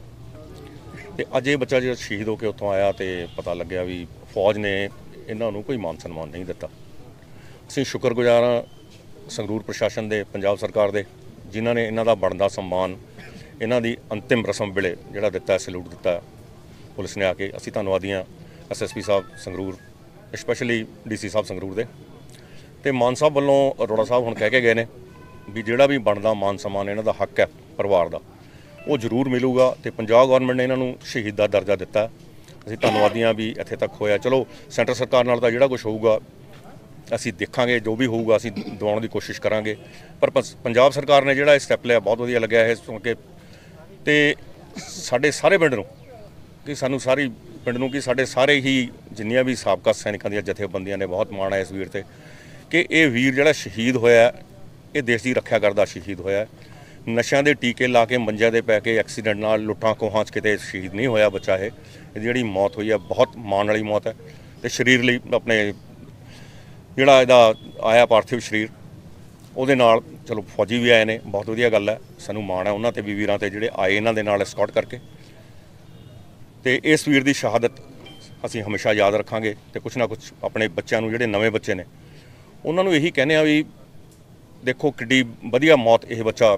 ते अज ये बच्चा जो शहीद होकर उत्थों आया तो पता लग्या भी फौज ने इन्हां नूं कोई मान सन्मान नहीं दिता। असीं शुक्रगुजार हां संगरूर प्रशासन दे, पंजाब सरकार दे, जिन्हां ने इन्हां दा बनदा सम्मान इन्हां दी अंतिम रस्म वेले जिहड़ा दिता, सैल्यूट दिता पुलिस ने आके। असीं धन्नवादी हां SSP साहब संगरूर, स्पैशली DC साहब संगरूर दे। ते मान साहब वालों अरोड़ा साहब हुण कह के गए ने भी जिहड़ा भी बनदा मान सम्मान इन्हां दा हक है परिवार दा वो जरूर मिलूगा। तो पंजाब गौरमेंट ने इन्हां नूं शहीद दा दर्जा दिता। असीं धन्नवादी हां भी इत्थे तक होया। चलो सेंटर सरकार नाल तां जिहड़ा कुछ होऊगा असीं देखांगे, जो भी होऊगा असीं दिवाउण दी कोशिश करांगे, पर पंजाब सरकार ने जिहड़ा स्टैप लिया बहुत वधिया लग्या है सुन के। ते साडे सारे पिंड नूं कि सानूं सारी पिंड नूं कि साडे सारे ही जिन्नियां भी साबका सैनिकां दी जथेबंदियां ने बहुत माण है इस वीर ते कि ये वीर जिहड़ा शहीद होया ये देश की रक्षा करदा शहीद होया। नशा के टीके ला के मंजियां दे पै के एक्सीडेंट नाल लुट्टां खोहां च किते शहीद नहीं होया बच्चा। ये जिहड़ी मौत हुई है बहुत माण वाली मौत है। तो शरीर लई अपने जिहड़ा इहदा आया पार्थिव शरीर ਉਹਦੇ ਨਾਲ चलो फौजी भी आए ने, बहुत वधिया गल है। सानूं माण है उन्हां ते भी वीरां ते जिहड़े आए इन्हां दे नाल एस्कॉर्ट करके। तो इस वीर की शहादत असीं हमेशा याद रखांगे। तो कुछ ना कुछ अपने बच्चों नूं जिहड़े नवें बच्चे ने उन्हां नूं यही कहने भी देखो किड्डी वधिया मौत यह बच्चा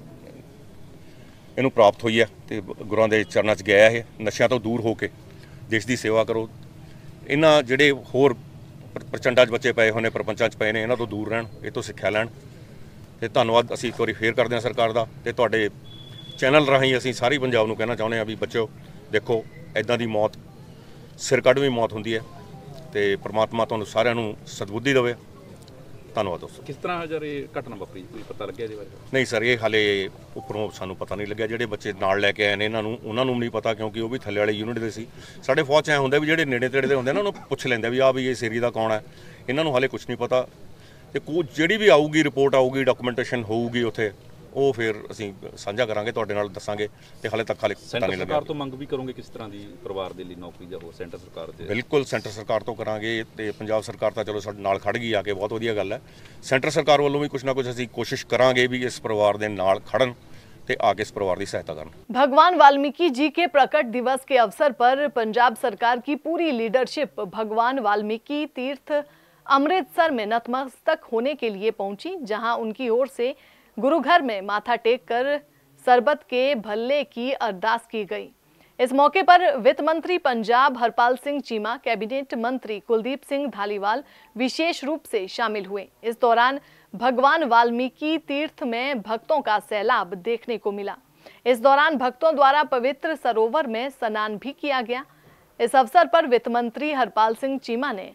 इनू प्राप्त हुई है। तो गुरुआं दे चरणों च गया है। नशियां तो दूर हो के देश की सेवा करो। इन्हां जिहड़े होर प्रचंडा बच्चे पए होने प्रपंचां च पए ने इन्हां तो दूर रहण, ये तो सिक्ख्या लैण। तो धन्नवाद असीं एक वारी फेर करदे हां सरकार दा। ते तुहाडे चैनल राहीं असीं सारी पंजाब नूं कहना चाहुंदे हां भी बच्चो देखो इदां दी मौत सिर कढवी मौत हुंदी है। तो परमात्मा तुहानूं सारिआं नूं सद्बुद्धि देवे। धन्नवाद दोस्तों। किस तरह जर ये घटना वापरी कोई पता लग्या इहदे बारे? नहीं सर ये हाले उपरों सानूं पता नहीं लग्या। जिहड़े बच्चे नाल लैके आए ने इन्हां नूं उन्हां नूं नहीं पता, क्योंकि वो भी थल्ले वाले यूनिट दे सी। साडे फौज च ऐ हुंदा भी जिहड़े नेड़े तेड़े दे हुंदे ना उन्हां नूं पुੱਛ लैंदे भी आ भी इस एरिया दा कौन है। इन्हां नूं हाले कुछ नहीं पता। तो कुछ जिहड़ी भी आऊगी रिपोर्ट आऊगी डॉक्यूमेंटेशन होऊगी उत्थे वो फिर असीं साझा करांगे तुहाडे नाल दस्सांगे। ते हाले तक हाले पता नहीं लग्या। सरकार तो मंग भी करोगे किस तरह दी परिवार दे लई नौकरी जां हो सेंटर सरकार दे? बिल्कुल सेंटर सरकार तो करांगे। ते पंजाब सरकार तां चलो साडे नाल खड़ गई आके, बहुत वधिया गल है। सेंटर सरकार वालों भी कुछ ना कुछ असीं कोशिश करांगे भी इस परिवार दे नाल खड़न ते आके इस परिवार की सहायता करन। भगवान वाल्मीकि जी के प्रकट दिवस के अवसर पर पंजाब सरकार की पूरी लीडरशिप भगवान वाल्मीकि तीर्थ अमृतसर में नतमस्तक होने के लिए पहुंची, जहां उनकी ओर से गुरु घर में माथा टेक कर सरबत के भले की अरदास की गई। इस मौके पर वित्त मंत्री पंजाब हरपाल सिंह चीमा, कैबिनेट मंत्री कुलदीप सिंह धालीवाल विशेष रूप से शामिल हुए। इस दौरान भगवान वाल्मीकि तीर्थ में भक्तों का सैलाब देखने को मिला। इस दौरान भक्तों द्वारा पवित्र सरोवर में स्नान भी किया गया। इस अवसर पर वित्त मंत्री हरपाल सिंह चीमा ने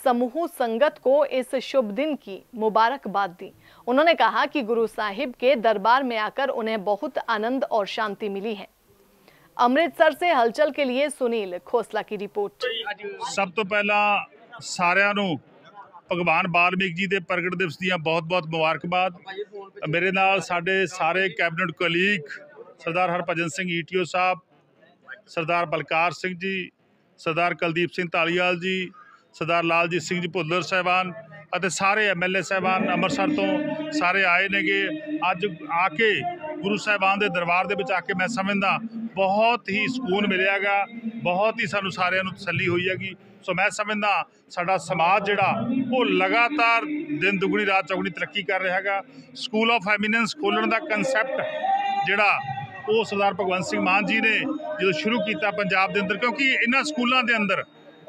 समूह संगत को इस शुभ दिन की मुबारकबाद दी। उन्होंने कहा कि गुरु साहिब के दरबार में आकर उन्हें बहुत आनंद और शांति मिली है। अमृतसर से हलचल के लिए सुनील खोसला की रिपोर्ट। सब तो पहला सारिਆਂ ਨੂੰ ਭਗਵਾਨ ਵਾਲਮੀਕ ਜੀ ਦੇ ਪ੍ਰਗਟ ਦਿਵਸ ਦੀਆਂ ਬਹੁਤ-ਬਹੁਤ ਮੁਬਾਰਕਬਾਦ। ਮੇਰੇ ਨਾਲ ਸਾਡੇ ਸਾਰੇ cabinet colleague Sardar Harbhajan Singh ETO Sahib, Sardar Balkar Singh ji, Sardar Kuldeep Singh Dhaliwal ਜੀ, ਸਰਦਾਰ ਲਾਲਜੀਤ ਸਿੰਘ ਜੀ ਭੁੱਲਰ ਸਾਹਿਬਾਨ ਅਤੇ ਸਾਰੇ ਐਮਐਲਏ ਸਾਹਿਬਾਨ ਅੰਮ੍ਰਿਤਸਰ ਤੋਂ ਸਾਰੇ ਆਏ ਨੇਗੇ। ਅੱਜ ਆ ਕੇ ਗੁਰੂ ਸਾਹਿਬਾਨ ਦੇ ਦਰਬਾਰ ਦੇ ਵਿੱਚ ਆ ਕੇ ਮੈਂ ਸਮਝਦਾ बहुत ही ਸਕੂਨ ਮਿਲਿਆਗਾ, बहुत ही ਸਾਨੂੰ ਸਾਰਿਆਂ ਨੂੰ ਤਸੱਲੀ ਹੋਈ ਹੈਗੀ। ਸੋ ਮੈਂ ਸਮਝਦਾ ਸਾਡਾ ਸਮਾਜ ਜਿਹੜਾ ਉਹ ਲਗਾਤਾਰ ਦਿਨ ਦੁਗਣੀ ਰਾਤ ਚੌਗਣੀ ਤਰੱਕੀ ਕਰ ਰਿਹਾ ਹੈਗਾ। ਸਕੂਲ ਆਫ ਐਮੀਨੈਂਸ ਖੋਲ੍ਹਣ ਦਾ ਕਨਸੈਪਟ ਜਿਹੜਾ ਉਹ ਸਰਦਾਰ ਭਗਵੰਤ ਸਿੰਘ ਮਾਨ ਜੀ ਨੇ ਜਦੋਂ ਸ਼ੁਰੂ ਕੀਤਾ ਪੰਜਾਬ ਦੇ ਅੰਦਰ, ਕਿਉਂਕਿ ਇਹਨਾਂ ਸਕੂਲਾਂ ਦੇ ਅੰਦਰ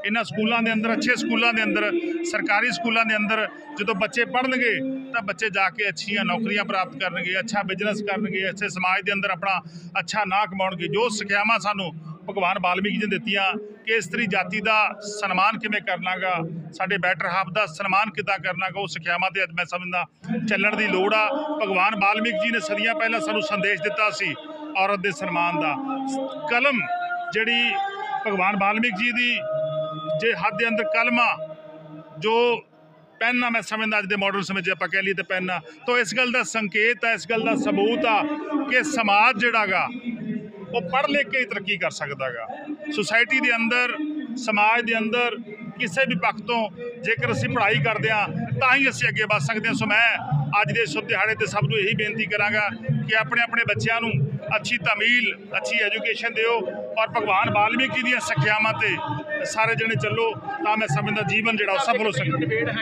अच्छे स्कूलों के अंदर सरकारी स्कूलों के अंदर जो बच्चे पढ़नगे तो बच्चे जाके अच्छी नौकरियां प्राप्त करनगे, अच्छा बिजनेस करनगे, अच्छे समाज के अंदर अपना अच्छा नाम कमाउणगे। जो सिक्ख्यावां सानू भगवान वाल्मीकि जी ने दित्तियां कि इस्तरी जाति का सन्मान किवें करना गा, साडे बैटर हाफ का सन्मान किद्दां करना गा, वो सिक्ख्यावां ते मैं समझदा चलण दी लोड़ आ। भगवान वाल्मीकि जी ने सदियां पहला सानू संदेश दिता सी औरत के सन्मान का। कलम जिहड़ी भगवान वाल्मीकि जी की जे हद के अंदर कलमा जो पेन आ, मैं समझदा अज दे मॉडर्न समय जे आपां कह लईए तो पेन आ, तो इस गल का संकेत है, इस गल का सबूत आ कि समाज जिहड़ा गा वो पढ़ लिख के ही तरक्की कर सकदा गा। सोसाइटी के अंदर समाज के अंदर किसी भी पक्ष तो जेकर असीं पढ़ाई करदे हां तां ही असीं अगे वध सकदे हां। सो मैं अज दे शुभ दिहाड़े ते सब नूं यही बेनती करांगा कि अपने अपने बच्चों नूं अच्छी तमील अच्छी एजुकेशन दिओ और भगवान वाल्मीकि दी सिक्ख्यावां ते सारे जने चलो तां मैं समझदा जीवन जिहड़ा सफल हो सकदा।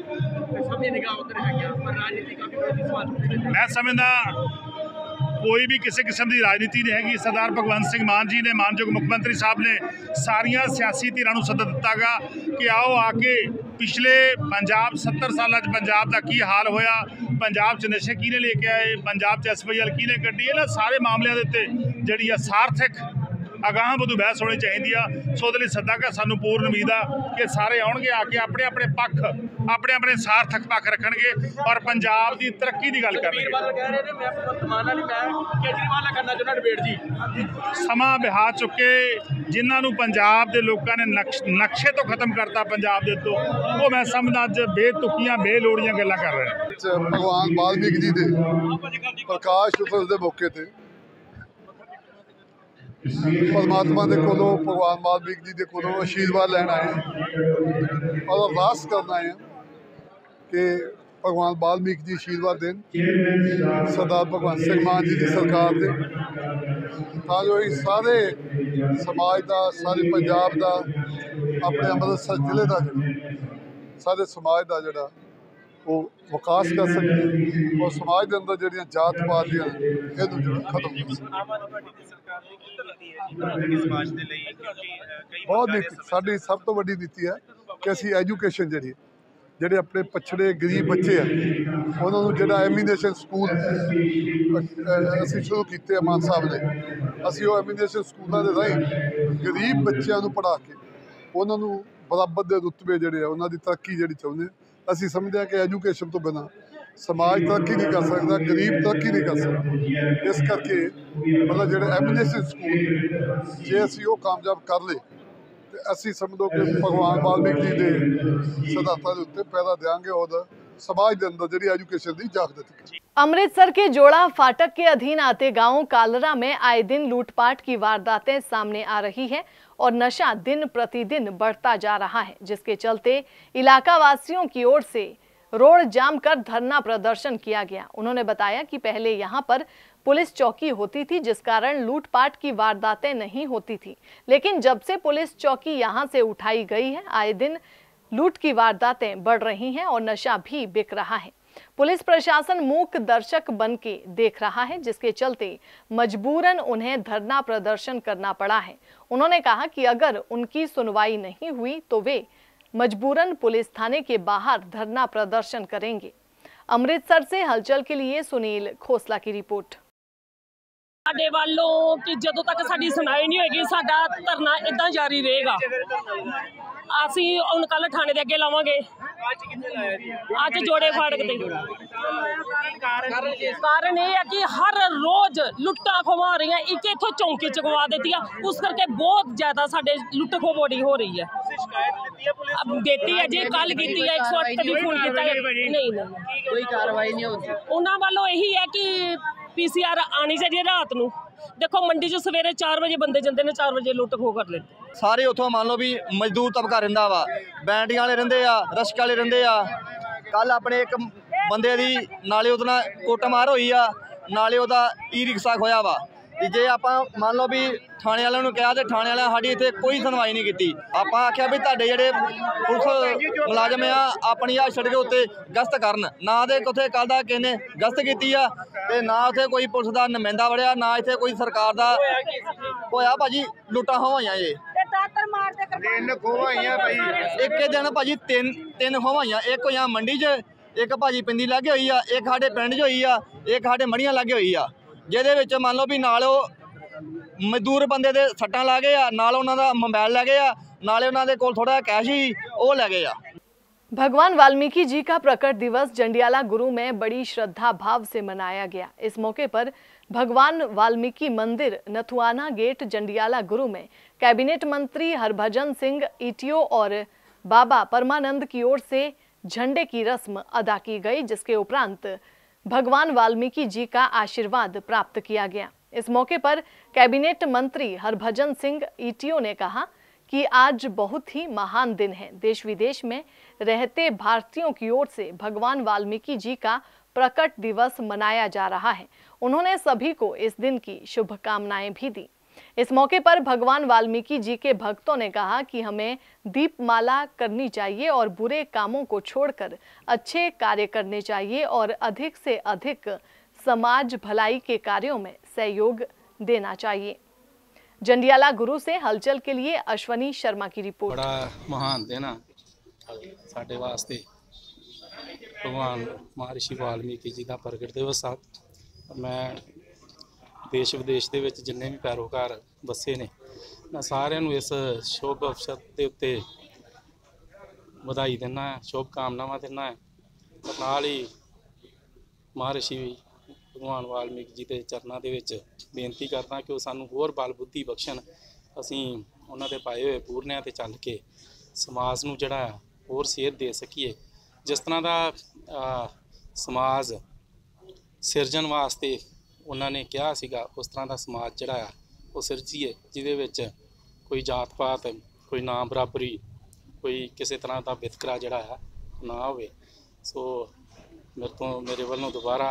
मैं समझदा कोई भी किसी किस्म की राजनीति नहीं हैगी। सरदार भगवंत सिंह मान जी ने, मानयोग मुख्यमंत्री साहब ने सारिया सियासी धिरां नूं सद्दा दित्ता गा कि आओ आके पिछले पंजाब 70 साल पंजाब का की हाल होया, पंजाब च नशे किने लेके आए, पंजाब च SYL किने कड्डी, इन्हां सारे मामलों के उत्ते जिहड़ी आ सार्थक अगाह बधू बहस होनी चाहिए। सो उहदे लई सद्दा गा सानूं पूर्ण उम्मीद आ कि सारे आउणगे आके अपने अपने पक्ष अपने अपने सार्थक पक्ष रखणगे और पंजाब की तरक्की की गल करनगे। समा बिहा चुके जिन्होंने पंजाब के लोगों ने नक्शे तो खत्म करता पंजाब के तो वो मैं समझदा अज बेतुकियां बेलोड़ियां गल्लां कर रहे हैं। भगवान वाल्मीकि जी के प्रकाश दिवस के मौके पर परमात्मा के कोलों भगवान वाल्मीकि जी के कोलों आशीर्वाद लैन आए और अरदास करना है कि भगवान वाल्मीकि जी आशीर्वाद देन सरदार भगवंत सिंह मान जी की सरकार दे, तां जो सारे समाज का सारे पंजाब का अपने अमृतसर जिले का सारे समाज का जोड़ा वो विकास कर सके और समाज के अंदर जड़ियाँ जात पात खत्म कर सके। बहुत नीति साड़ी सब तो वड्डी नीति है कि असी एजुकेशन जी ਜਿਹੜੇ अपने पछड़े गरीब बच्चे हैं उन्होंने जो एमीनेशन स्कूल असी शुरू किए मान साहब ने, असी वो एमीनेशन स्कूलों के राही गरीब बच्चों को पढ़ा के उन्होंने बराबर के रुतबे जोड़े उन्होंने तरक्की जी चाहते असी समझते हैं कि एजुकेशन तो बिना समाज तरक्की नहीं कर सकता, गरीब तरक्की नहीं कर सकता। इस करके मतलब जो एमीनेशन स्कूल जे असी वो कामयाब कर ले असी समझो कि भगवान वाल्मीकि जी के सिद्धांतों के उत्ते पैदा देंगे और समाज के अंदर जी एजुकेशन की जागृति। अमृतसर के जोड़ा फाटक के अधीन आते गांव कालरा में आए दिन लूटपाट की वारदातें सामने आ रही है और नशा दिन प्रतिदिन बढ़ता जा रहा है, जिसके चलते इलाका वासियों की ओर से रोड जाम कर धरना प्रदर्शन किया गया। उन्होंने बताया कि पहले यहां पर पुलिस चौकी होती थी जिस कारण लूटपाट की वारदातें नहीं होती थी, लेकिन जब से पुलिस चौकी यहां से उठाई गई है आए दिन लूट की वारदातें बढ़ रही हैं और नशा भी बिक रहा है। पुलिस प्रशासन मूक दर्शक बन के देख रहा है, जिसके चलते मजबूरन उन्हें धरना प्रदर्शन करना पड़ा है। उन्होंने कहा कि अगर उनकी सुनवाई नहीं हुई तो वे मजबूरन पुलिस थाने के बाहर धरना प्रदर्शन करेंगे। अमृतसर से हलचल के लिए सुनील खोसला की रिपोर्ट। ਸਾਡੇ ਵੱਲੋਂ ਕਿ ਜਦੋਂ ਤੱਕ ਸਾਡੀ ਸੁਣਾਈ ਨਹੀਂ ਹੋਏਗੀ ਸਾਡਾ ਧਰਨਾ ਇਦਾਂ ਜਾਰੀ ਰਹੇਗਾ। ਅਸੀਂ ਹੁਣ ਕੱਲ ਥਾਣੇ ਦੇ ਅੱਗੇ ਲਾਵਾਂਗੇ। ਅੱਜ ਜੋੜੇ ਫਾੜਕ ਤੇ ਕਾਰਨ ਇਹ ਹੈ ਕਿ ਹਰ ਰੋਜ਼ ਲੁੱਟਾਂ ਖੋਹਾਂ ਹੋ ਰਹੀਆਂ। ਇੱਕ ਇੱਥੋਂ ਚੌਂਕੀ ਚ ਖਵਾ ਦਿੱਤੀ ਆ, ਉਸ ਕਰਕੇ ਬਹੁਤ ਜ਼ਿਆਦਾ ਸਾਡੇ ਲੁੱਟ ਖੋਹ ਬੜੀ ਹੋ ਰਹੀ ਹੈ। ਦੇਤੀ ਹੈ ਜੇ ਕੱਲ ਕੀਤੀ ਹੈ 108 ਤੇ ਵੀ ਫੋਨ ਕੀਤਾ ਨਹੀਂ ਕੋਈ ਕਾਰਵਾਈ ਨਹੀਂ ਹੁੰਦੀ। ਉਹਨਾਂ ਵੱਲੋਂ ਇਹੀ ਹੈ ਕਿ PCR ਆਣੀ ਚਾਹੀਦੀ ਰਾਤ ਨੂੰ। ਦੇਖੋ ਮੰਡੀ 'ਚ ਸਵੇਰੇ 4 ਵਜੇ ਬੰਦੇ ਜਾਂਦੇ ਨੇ, 4 ਵਜੇ ਲੁੱਟ ਖੋਹ ਕਰ ਲੈਂਦੇ ਸਾਰੇ। ਉੱਥੋਂ ਮੰਨ ਲਓ ਵੀ ਮਜ਼ਦੂਰ ਤਬਕਾ ਰਹਿੰਦਾ ਵਾ, ਬੈਂਡੀਆਂ ਵਾਲੇ ਰਹਿੰਦੇ ਆ, ਰਸ਼ਕ ਵਾਲੇ ਰਹਿੰਦੇ ਆ। ਕੱਲ ਆਪਣੇ ਇੱਕ ਬੰਦੇ ਦੀ ਨਾਲੇ ਉਹਦੇ ਨਾਲ ਕੁੱਟਮਾਰ ਹੋਈ ਆ, ਨਾਲੇ ਉਹਦਾ ਈ ਰਿਕਸ਼ਾ ਖੋਇਆ ਵਾ। ਤੇ ਜੇ ਆਪਾਂ ਮੰਨ ਲਓ ਵੀ ਥਾਣੇ ਵਾਲਿਆਂ ਨੂੰ ਕਿਹਾ ਤੇ ਥਾਣੇ ਵਾਲਿਆਂ ਸਾਡੀ ਇੱਥੇ ਕੋਈ ਸੁਣਵਾਈ ਨਹੀਂ ਕੀਤੀ। ਆਪਾਂ ਆਖਿਆ ਵੀ ਤੁਹਾਡੇ ਜਿਹੜੇ ਪੁਲਿਸ ਮੁਲਾਜ਼ਮ ਆ ਆਪਣੀ ਆ ਸੜਕ ਦੇ ਉੱਤੇ ਗਸ਼ਤ ਕਰਨ, ਨਾ ਦੇ ਉੱਥੇ ਕੱਲ ਦਾ ਕਿਸੇ ਨੇ ਗਸ਼ਤ ਕੀਤੀ ਆ ਤੇ ਨਾ ਉੱਥੇ ਕੋਈ ਪੁਲਿਸ ਦਾ ਨੁਮਾਇੰਦਾ ਵੜਿਆ, ਨਾ ਇੱਥੇ ਕੋਈ ਸਰਕਾਰ ਦਾ ਹੋਇਆ। ਭਾਜੀ ਲੁੱਟਾਂ ਹੋਈਆਂ ਜੇ ਤਿੰਨ ਖੋਵਾਈਆਂ ਭਾਈ ਇੱਕ ਦਿਨ ਭਾਜੀ ਤਿੰਨ ਖੋਵਾਈਆਂ। ਇੱਕ ਹੋਈਆਂ ਮੰਡੀ 'ਚ, ਇੱਕ ਭਾਜੀ ਪਿੰਦੀ ਲਾਗੇ ਹੋਈ ਆ, ਇੱਕ ਸਾਡੇ ਪਿੰਡ 'ਚ ਹੋਈ ਆ, ਇੱਕ ਸਾਡੇ ਮੜੀਆਂ ਲਾਗੇ ਹੋਈ ਆ, ਜਿਹਦੇ ਵਿੱਚ ਮੰਨ ਲਓ ਵੀ ਨਾਲ ਉਹ ਮਜ਼ਦੂਰ ਬੰਦੇ ਦੇ ਸੱਟਾਂ ਲਾ ਗਏ ਆ, ਨਾਲ ਉਹਨਾਂ ਦਾ मोबाइल ਲੈ गए ਆ, ਨਾਲੇ ਉਹਨਾਂ ਦੇ ਕੋਲ थोड़ा कैश ही वो ले गए आ। भगवान वाल्मीकि जी का प्रकट दिवस जंडियाला गुरु में बड़ी श्रद्धा भाव से मनाया गया। इस मौके पर भगवान वाल्मीकि मंदिर नथुआना गेट जंडियाला गुरु में कैबिनेट मंत्री हरभजन सिंह ईटीओ और बाबा परमानंद की ओर से झंडे की रस्म अदा की गई, जिसके उपरांत भगवान वाल्मीकि जी का आशीर्वाद प्राप्त किया गया। इस मौके पर कैबिनेट मंत्री हरभजन सिंह ईटीओ ने कहा कि आज बहुत ही महान दिन है। देश विदेश में रहते भारतीयों की ओर से भगवान वाल्मीकि जी का प्रकट दिवस मनाया जा रहा है। उन्होंने सभी को इस दिन की शुभकामनाएं भी दी। इस मौके पर भगवान वाल्मीकि जी के भक्तों ने कहा कि हमें दीपमाला करनी चाहिए और बुरे कामों को छोड़कर अच्छे कार्य करने चाहिए और अधिक से अधिक समाज भलाई के कार्यों में सहयोग देना चाहिए। जंडियाला गुरु से हलचल के लिए अश्वनी शर्मा की रिपोर्ट। बड़ा महान दिन है साडे वास्ते भगवान महर्षि वाल्मीकि जी का प्रगट दिवस आ। मैं देश विदेश के जिन्ने भी पैरोकार बसे ने मैं सारिਆਂ ਨੂੰ इस शुभ अवसर के उत्ते ਵਧਾਈ ਦਿੰਦਾ है, शुभकामनावां दिंदा है। नाल ही महर्षि भगवान वाल्मीकि जी के चरणों के विच बेनती करदा कि वो सानू होर बल बुद्धि बख्शण, असीं उन्हां दे पाए हुए पूरनिਆਂ ते चल के समाज नूं जिहड़ा होर सेध दे सकीए। जिस तरह का समाज सिरजन वास्ते उन्होंने कहा सीगा, उस तरह का समाज जिहड़ा आ वो सिरजीए, जिहदे विच कोई जात पात, कोई नाम बराबरी, कोई किसी तरह का वितकरा जिहड़ा है ना होवे। सो मेरे वालों दोबारा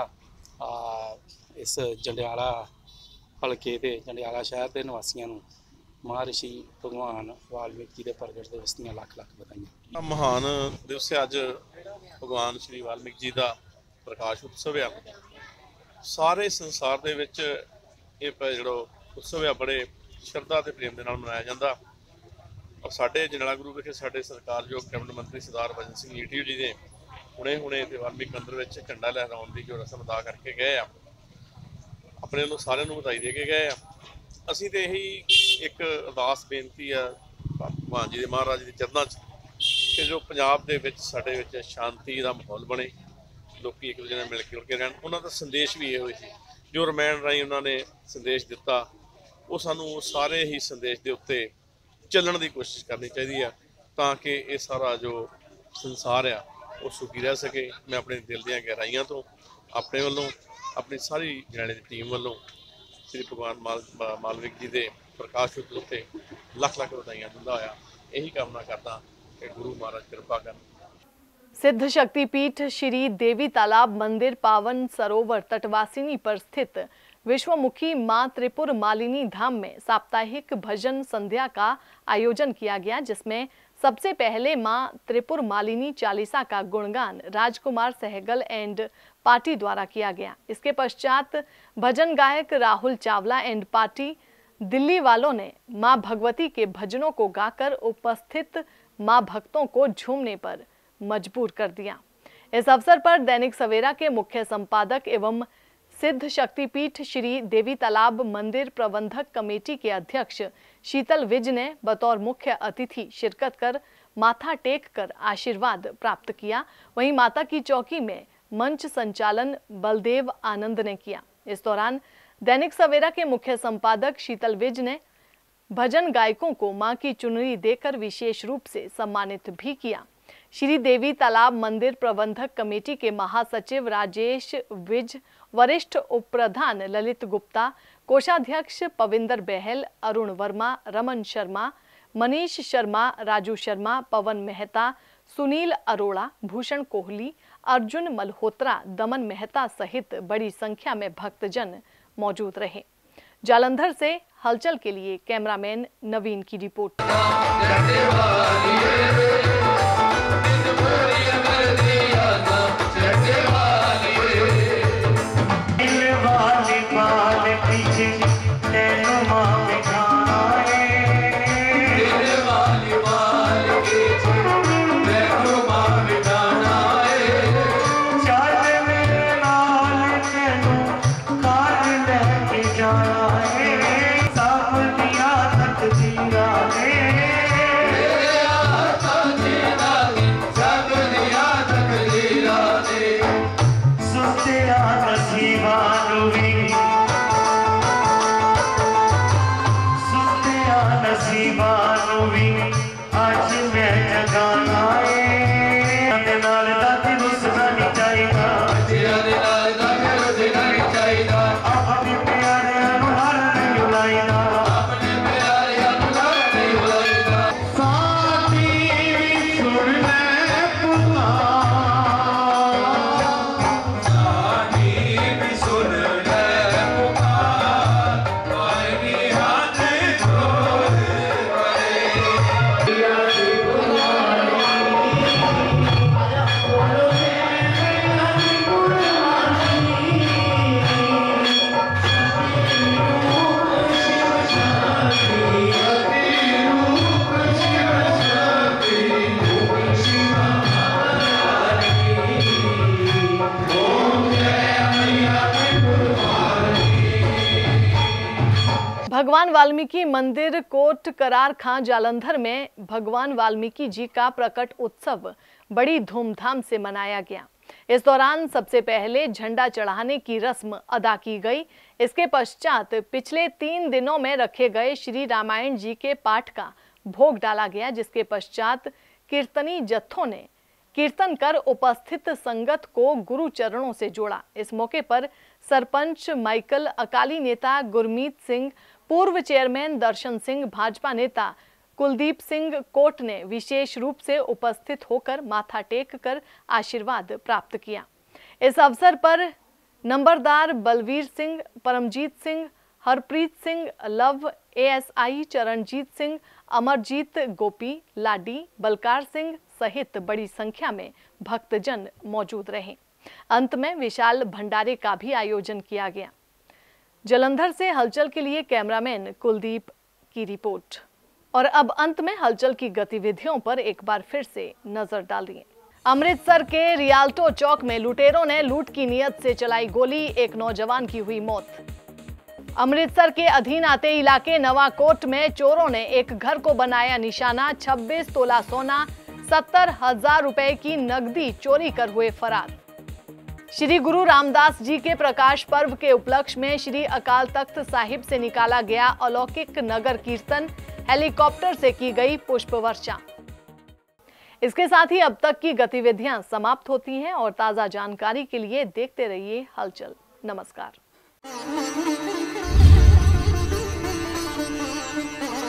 इस जंडियाला हल्के ते जंडियाला शहर के निवासियों नूं महर्षि भगवान वाल्मीकि जी के प्रगट दिवस ਦੀਆਂ ਲੱਖ ਲੱਖ ਵਧਾਈਆਂ। महान दिवस अज भगवान श्री वाल्मीकि जी का प्रकाश उत्सव आ। सारे संसार दे विच ये जो उत्सव आ बड़े श्रद्धा ते प्रेम दे नाल मनाया जाता। और साडे जंडियाला गुरु विखे साडे सरकारयोग कैबिनेट मंत्री सरदार हरभजन सिंह ईटीओ जी ने हुणे ते वाल्मीकि मंदिर विच झंडा लहराउण दी जो रस्म अदा करके गए आ, अपने वालों सारिਆਂ ਨੂੰ ਵਧਾਈ दे के गए आ। ਅਸੀਂ ਤੇ ਇਹੀ एक अरदास बेनती है भगवान जी दे महाराज जी दे चरनां 'ਚ कि जो पंजाब दे विच साडे विच शांति दा माहौल बने, लोग एक दूजे नाल मिल जुल के रहन। उन्हां दा संदेश भी इहो सी जो रामायण राहीं उन्हां ने संदेश दिता, वो सानू सारे ही संदेश दे उत्ते ਚੱਲਣ ਦੀ कोशिश करनी चाहिए ताकि ये सारा जो संसार आ वो सुखी रह सके। मैं अपने दिल ਦੀਆਂ गहराइयां तो अपने वालों अपनी सारी जनाने की टीम वालों श्री भगवान वाल्मीकि जी के प्रकाश उत्सव उत्ते लख लख ਵਧਾਈਆਂ ਦਿੰਦਾ होया यही कामना करता कि गुरु महाराज कृपा करन। सिद्ध शक्तिपीठ श्री देवी तालाब मंदिर पावन सरोवर तटवासिनी पर स्थित विश्वमुखी मां त्रिपुर मालिनी धाम में साप्ताहिक भजन संध्या का आयोजन किया गया, जिसमें सबसे पहले मां त्रिपुर मालिनी चालीसा का गुणगान राजकुमार सहगल एंड पार्टी द्वारा किया गया। इसके पश्चात भजन गायक राहुल चावला एंड पार्टी दिल्ली वालों ने मां भगवती के भजनों को गाकर उपस्थित मां भक्तों को झूमने पर मजबूर कर दिया। इस अवसर पर दैनिक सवेरा के मुख्य संपादक एवं सिद्ध शक्तिपीठ श्री देवी तालाब मंदिर प्रबंधक कमेटी के अध्यक्ष शीतल विज ने बतौर मुख्य अतिथि शिरकत कर माथा टेक कर आशीर्वाद प्राप्त किया। वहीं माता की चौकी में मंच संचालन बलदेव आनंद ने किया। इस दौरान दैनिक सवेरा के मुख्य संपादक शीतल विज ने भजन गायकों को मां की चुनरी देकर विशेष रूप से सम्मानित भी किया। श्री देवी तालाब मंदिर प्रबंधक कमेटी के महासचिव राजेश विज, वरिष्ठ उप प्रधान ललित गुप्ता, कोषाध्यक्ष पविंदर बहल, अरुण वर्मा, रमन शर्मा, मनीष शर्मा, राजू शर्मा, पवन मेहता, सुनील अरोड़ा, भूषण कोहली, अर्जुन मल्होत्रा, दमन मेहता सहित बड़ी संख्या में भक्तजन मौजूद रहे। जालंधर से हलचल के लिए कैमरामैन नवीन की रिपोर्ट। भगवान वाल्मीकि मंदिर कोट करार खां जालंधर में भगवान वाल्मीकि जी का प्रकट उत्सव बड़ी धूमधाम से मनाया गया। इस दौरान सबसे पहले झंडा चढ़ाने की रस्म अदा की गई। इसके पश्चात पिछले 3 दिनों में रखे गए श्री रामायण जी के पाठ का भोग डाला गया, जिसके पश्चात कीर्तनी जत्थों ने कीर्तन कर उपस्थित संगत को गुरु चरणों से जोड़ा। इस मौके पर सरपंच माइकल, अकाली नेता गुरमीत सिंह, पूर्व चेयरमैन दर्शन सिंह, भाजपा नेता कुलदीप सिंह कोट ने विशेष रूप से उपस्थित होकर माथा टेक कर आशीर्वाद प्राप्त किया। इस अवसर पर नंबरदार बलवीर सिंह, परमजीत सिंह, हरप्रीत सिंह, लव एएसआई चरणजीत सिंह, अमरजीत गोपी, लाडी, बलकार सिंह सहित बड़ी संख्या में भक्तजन मौजूद रहे। अंत में विशाल भंडारे का भी आयोजन किया गया। जालंधर से हलचल के लिए कैमरामैन कुलदीप की रिपोर्ट। और अब अंत में हलचल की गतिविधियों पर एक बार फिर से नजर डालिए। अमृतसर के रियाल्टो चौक में लुटेरों ने लूट की नीयत से चलाई गोली, एक नौजवान की हुई मौत। अमृतसर के अधीन आते इलाके नवाकोट में चोरों ने एक घर को बनाया निशाना। 26 तोला सोना, 70,000 रुपए की नकदी चोरी कर हुए फरार। श्री गुरु रामदास जी के प्रकाश पर्व के उपलक्ष्य में श्री अकाल तख्त साहिब से निकाला गया अलौकिक नगर कीर्तन, हेलीकॉप्टर से की गई पुष्प वर्षा। इसके साथ ही अब तक की गतिविधियां समाप्त होती हैं और ताजा जानकारी के लिए देखते रहिए हलचल। नमस्कार।